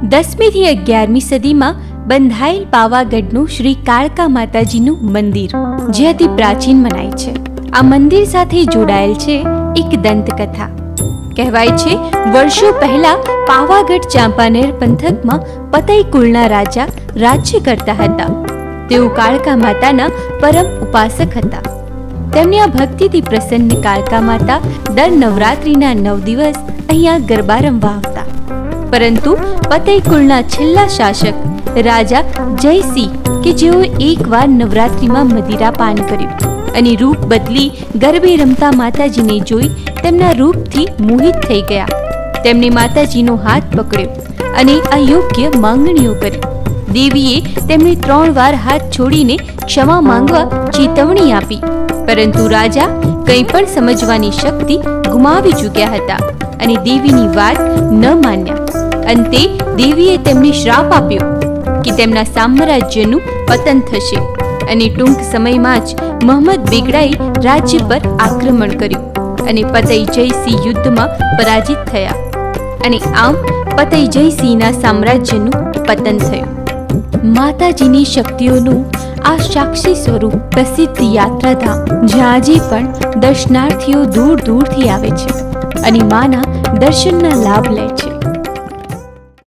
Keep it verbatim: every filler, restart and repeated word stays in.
દસમી થી અગિયારમી સદીમાં બંધાયેલ પાવાગઢનું શ્રી કાળકા માતાજીનું મંદિર જે અતિ પ્રાચીન મનાય છે. આ મંદિર સાથે જોડાયેલ છે એક દંતકથા. કહેવાય છે વર્ષો પહેલા પાવાગઢ ચાંપાનેર પંથકમાં પતઈ કુળના રાજા રાજ્ય કરતા હતા. તેઓ કાળકા માતાના પરમ ઉપાસક હતા. તેમની આ ભક્તિથી પ્રસન્ન કાળકા માતા દર નવરાત્રિના નવ દિવસ અહીંયા ગરબા રમવા આવતા. પરંતુ પતઈ કુળના છેલ્લા શાસક રાજા જયસિંહ કે જેઓ એકવાર નવરાત્રિમાં મદિરા પાન કર્યું અને રૂપ બદલી ગરબે રમતા માતાજીને જોઈ તેમના રૂપથી મોહિત થઈ ગયા. તેમણે માતાજીનો હાથ પકડ્યો અને અયોગ્ય માંગણીઓ કરી. દેવીએ તેમને ત્રણ વાર હાથ છોડીને ક્ષમા માંગવા ચેતવણી આપી. પરંતુ રાજા કંઈ પણ સમજવાની શક્તિ ગુમાવી ચૂક્યા હતા અને દેવીની વાત ન માન્યા. અંતે દેવીએ તેમને શ્રાપ આપ્યો કે તેમના સામ્રાજ્યનું પતન થશે અને ટૂંક સમયમાં જ મોહમ્મદ બેગડાએ રાજ્ય પર આક્રમણ કર્યું અને પતઈ જયસિંહ યુદ્ધમાં પરાજિત થયા અને આમ પતઈ જયસિંહના સામ્રાજ્યનું પતન થયું. માતાજીની શક્તિઓનું આ સાક્ષી સ્વરૂપ પ્રસિદ્ધ યાત્રાધામ જ્યાં આજે પણ દર્શનાર્થીઓ દૂર દૂરથી આવે છે અને માના દર્શનના લાભ લે છે.